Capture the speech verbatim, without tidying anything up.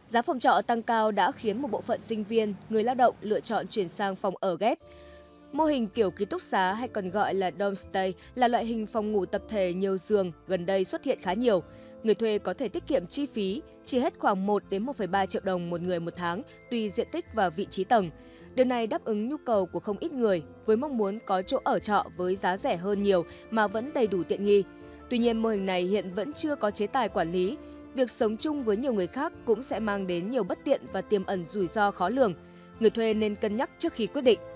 Giá phòng trọ tăng cao đã khiến một bộ phận sinh viên, người lao động lựa chọn chuyển sang phòng ở ghép. Mô hình kiểu ký túc xá hay còn gọi là dormstay là loại hình phòng ngủ tập thể nhiều giường gần đây xuất hiện khá nhiều. Người thuê có thể tiết kiệm chi phí, chỉ hết khoảng một đến một phẩy ba triệu đồng một người một tháng tùy diện tích và vị trí tầng. Điều này đáp ứng nhu cầu của không ít người với mong muốn có chỗ ở trọ với giá rẻ hơn nhiều mà vẫn đầy đủ tiện nghi. Tuy nhiên, mô hình này hiện vẫn chưa có chế tài quản lý. Việc sống chung với nhiều người khác cũng sẽ mang đến nhiều bất tiện và tiềm ẩn rủi ro khó lường. Người thuê nên cân nhắc trước khi quyết định.